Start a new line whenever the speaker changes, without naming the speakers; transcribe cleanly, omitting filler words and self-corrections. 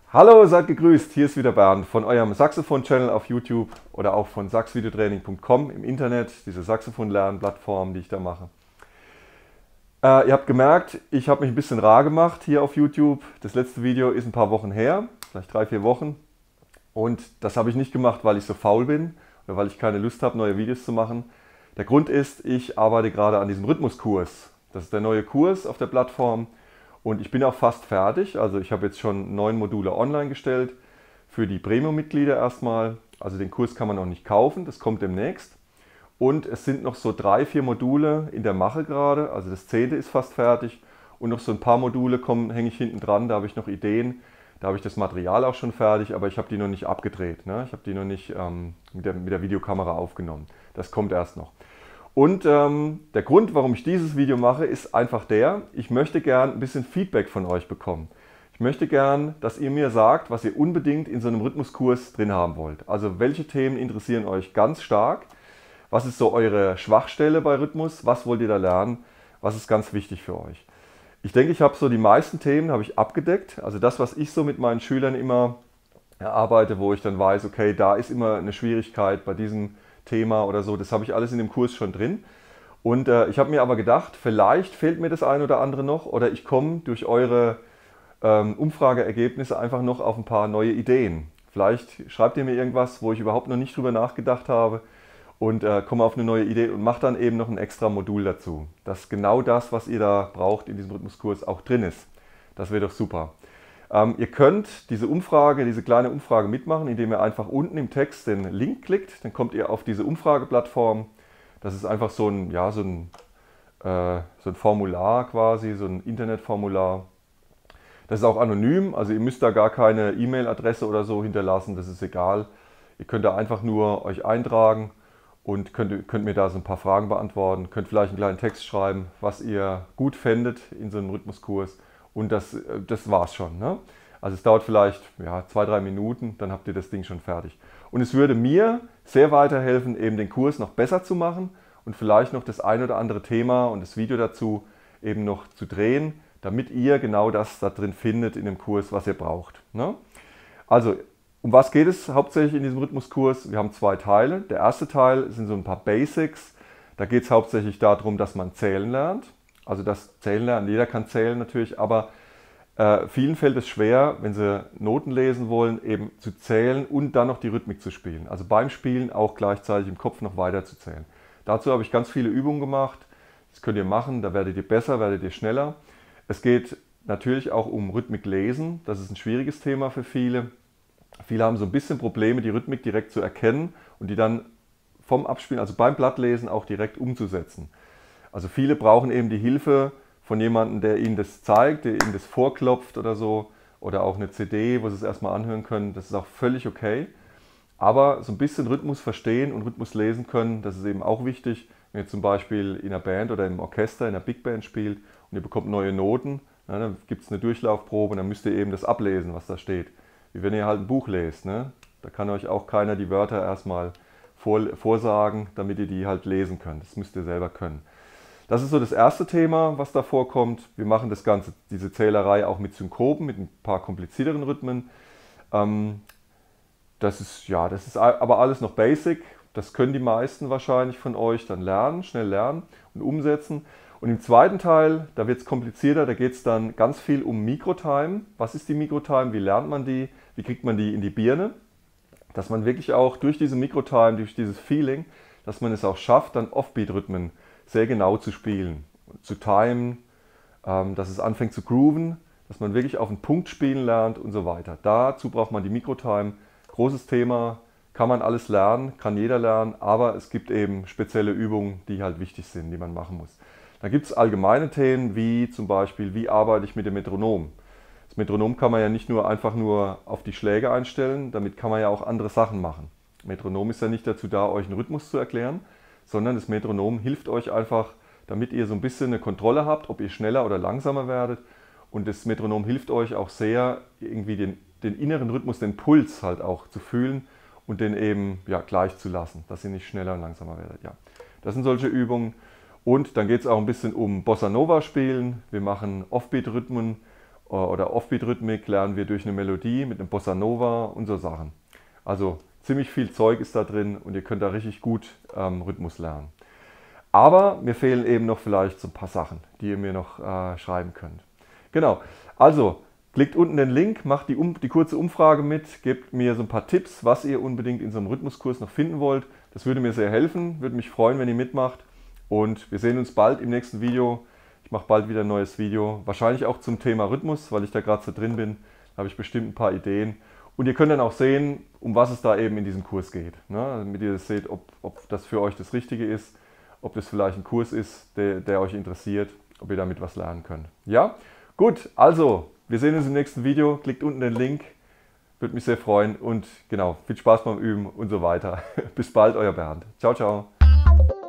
Hallo, seid gegrüßt, hier ist wieder Bernd von eurem Saxophon-Channel auf YouTube oder auch von saxvideotraining.com im Internet, diese Saxophon-Lernplattform, die ich da mache. Ihr habt gemerkt, ich habe mich ein bisschen rar gemacht hier auf YouTube. Das letzte Video ist ein paar Wochen her, vielleicht 3, 4 Wochen. Und das habe ich nicht gemacht, weil ich so faul bin oder weil ich keine Lust habe, neue Videos zu machen. Der Grund ist, ich arbeite gerade an diesem Rhythmuskurs. Das ist der neue Kurs auf der Plattform. Und ich bin auch fast fertig, also ich habe jetzt schon 9 Module online gestellt für die Premium-Mitglieder erstmal. Also den Kurs kann man noch nicht kaufen, das kommt demnächst. Und es sind noch so 3, 4 Module in der Mache gerade, also das 10. ist fast fertig. Und noch so ein paar Module hänge ich hinten dran, da habe ich noch Ideen. Da habe ich das Material auch schon fertig, aber ich habe die noch nicht abgedreht. Ne? Ich habe die noch nicht mit der Videokamera aufgenommen. Das kommt erst noch. Und der Grund, warum ich dieses Video mache, ist einfach der, ich möchte gern ein bisschen Feedback von euch bekommen. Ich möchte gern, dass ihr mir sagt, was ihr unbedingt in so einem Rhythmuskurs drin haben wollt. Also welche Themen interessieren euch ganz stark? Was ist so eure Schwachstelle bei Rhythmus? Was wollt ihr da lernen? Was ist ganz wichtig für euch? Ich denke, ich habe so die meisten Themen habe ich abgedeckt. Also das, was ich so mit meinen Schülern immer erarbeite, wo ich dann weiß, okay, da ist immer eine Schwierigkeit bei diesem Thema oder so, das habe ich alles in dem Kurs schon drin. Und ich habe mir aber gedacht, vielleicht fehlt mir das ein oder andere noch oder ich komme durch eure Umfrageergebnisse einfach noch auf ein paar neue Ideen. Vielleicht schreibt ihr mir irgendwas, wo ich überhaupt noch nicht drüber nachgedacht habe und komme auf eine neue Idee und mache dann eben noch ein extra Modul dazu, dass genau das, was ihr da braucht in diesem Rhythmuskurs auch drin ist. Das wäre doch super. Ihr könnt diese kleine Umfrage mitmachen, indem ihr einfach unten im Text den Link klickt. Dann kommt ihr auf diese Umfrageplattform. Das ist einfach so ein Formular quasi, so ein Internetformular. Das ist auch anonym, also ihr müsst da gar keine E-Mail-Adresse oder so hinterlassen, das ist egal. Ihr könnt da einfach nur euch eintragen und könnt mir da so ein paar Fragen beantworten. Könnt vielleicht einen kleinen Text schreiben, was ihr gut fändet in so einem Rhythmuskurs. Und das war's schon. Ne? Also es dauert vielleicht 2, 3 Minuten, dann habt ihr das Ding schon fertig. Und es würde mir sehr weiterhelfen, eben den Kurs noch besser zu machen und vielleicht noch das ein oder andere Thema und das Video dazu eben noch zu drehen, damit ihr genau das da drin findet in dem Kurs, was ihr braucht. Ne? Also, um was geht es hauptsächlich in diesem Rhythmuskurs? Wir haben 2 Teile. Der erste Teil sind so ein paar Basics. Da geht es hauptsächlich darum, dass man zählen lernt. Also das Zählen lernen, jeder kann zählen natürlich, aber vielen fällt es schwer, wenn sie Noten lesen wollen, eben zu zählen und dann noch die Rhythmik zu spielen. Also beim Spielen auch gleichzeitig im Kopf noch weiter zu zählen. Dazu habe ich ganz viele Übungen gemacht. Das könnt ihr machen, da werdet ihr besser, werdet ihr schneller. Es geht natürlich auch um Rhythmik lesen. Das ist ein schwieriges Thema für viele. Viele haben so ein bisschen Probleme, die Rhythmik direkt zu erkennen und die dann vom Abspielen, also beim Blattlesen auch direkt umzusetzen. Also viele brauchen eben die Hilfe von jemandem, der ihnen das zeigt, der ihnen das vorklopft oder so. Oder auch eine CD, wo sie es erstmal anhören können. Das ist auch völlig okay. Aber so ein bisschen Rhythmus verstehen und Rhythmus lesen können, das ist eben auch wichtig. Wenn ihr zum Beispiel in einer Band oder im Orchester, in einer Big Band spielt und ihr bekommt neue Noten, dann gibt es eine Durchlaufprobe und dann müsst ihr eben das ablesen, was da steht. Wie wenn ihr halt ein Buch lest. Ne? Da kann euch auch keiner die Wörter erstmal vorsagen, damit ihr die halt lesen könnt. Das müsst ihr selber können. Das ist so das erste Thema, was da vorkommt. Wir machen das Ganze, diese Zählerei auch mit Synkopen, mit ein paar komplizierteren Rhythmen. Das ist aber alles noch Basic. Das können die meisten wahrscheinlich von euch dann lernen, schnell lernen und umsetzen. Und im zweiten Teil, da wird es komplizierter, da geht es dann ganz viel um Mikrotime. Was ist die Mikrotime? Wie lernt man die? Wie kriegt man die in die Birne? Dass man wirklich auch durch diese Mikrotime, durch dieses Feeling, dass man es auch schafft, dann Offbeat-Rhythmen sehr genau zu spielen, zu timen, dass es anfängt zu grooven, dass man wirklich auf den Punkt spielen lernt und so weiter. Dazu braucht man die Mikrotime. Großes Thema, kann man alles lernen, kann jeder lernen, aber es gibt eben spezielle Übungen, die halt wichtig sind, die man machen muss. Dann gibt es allgemeine Themen, wie zum Beispiel, wie arbeite ich mit dem Metronom. Das Metronom kann man ja nicht nur einfach nur auf die Schläge einstellen, damit kann man ja auch andere Sachen machen. Metronom ist ja nicht dazu da, euch einen Rhythmus zu erklären, sondern das Metronom hilft euch einfach, damit ihr so ein bisschen eine Kontrolle habt, ob ihr schneller oder langsamer werdet. Und das Metronom hilft euch auch sehr, irgendwie den inneren Rhythmus, den Puls halt auch zu fühlen und den eben gleich zu lassen, dass ihr nicht schneller und langsamer werdet. Ja. Das sind solche Übungen. Und dann geht es auch ein bisschen um Bossa Nova spielen. Wir machen Offbeat-Rhythmen oder Offbeat-Rhythmik lernen wir durch eine Melodie mit einem Bossa Nova und so Sachen. Also ziemlich viel Zeug ist da drin und ihr könnt da richtig gut Rhythmus lernen. Aber mir fehlen eben noch vielleicht so ein paar Sachen, die ihr mir noch schreiben könnt. Genau, also klickt unten den Link, macht die kurze Umfrage mit, gebt mir so ein paar Tipps, was ihr unbedingt in so einem Rhythmuskurs noch finden wollt. Das würde mir sehr helfen, würde mich freuen, wenn ihr mitmacht. Und wir sehen uns bald im nächsten Video. Ich mache bald wieder ein neues Video, wahrscheinlich auch zum Thema Rhythmus, weil ich da gerade so drin bin. Da habe ich bestimmt ein paar Ideen. Und ihr könnt dann auch sehen, um was es da eben in diesem Kurs geht. Ne? Damit ihr seht, ob das für euch das Richtige ist, ob das vielleicht ein Kurs ist, der euch interessiert, ob ihr damit was lernen könnt. Ja? Gut, also, wir sehen uns im nächsten Video. Klickt unten den Link, würde mich sehr freuen. Und genau, viel Spaß beim Üben und so weiter. Bis bald, euer Bernd. Ciao, ciao.